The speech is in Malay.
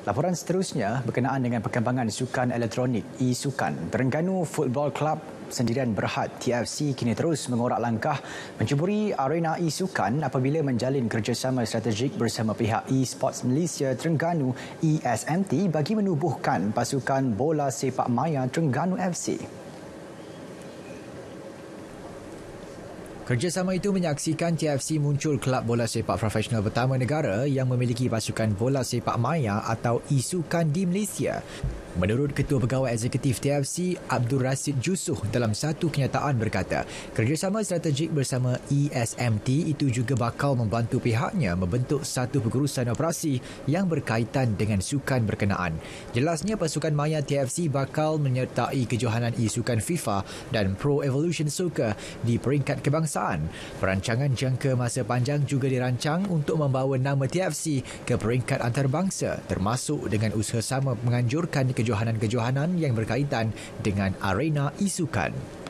Laporan seterusnya berkenaan dengan perkembangan sukan elektronik e-sukan. Terengganu Football Club Sendirian Berhad TFC kini terus mengorak langkah mencuburi arena e-sukan apabila menjalin kerjasama strategik bersama pihak e-Sports Malaysia Terengganu ESMT bagi menubuhkan pasukan bola sepak maya Terengganu FC. Kerjasama itu menyaksikan TFC muncul kelab bola sepak profesional pertama negara yang memiliki pasukan bola sepak maya atau e-sukan di Malaysia. Menurut Ketua Pegawai Eksekutif TFC, Abdul Rasid Jusuh dalam satu kenyataan berkata, kerjasama strategik bersama ESMT itu juga bakal membantu pihaknya membentuk satu pengurusan operasi yang berkaitan dengan sukan berkenaan. Jelasnya pasukan maya TFC bakal menyertai kejohanan e-sukan FIFA dan Pro Evolution Soccer di peringkat kebangsaan. Perancangan jangka masa panjang juga dirancang untuk membawa nama TFC ke peringkat antarabangsa termasuk dengan usaha sama menganjurkan kejohanan-kejohanan yang berkaitan dengan arena e-sukan.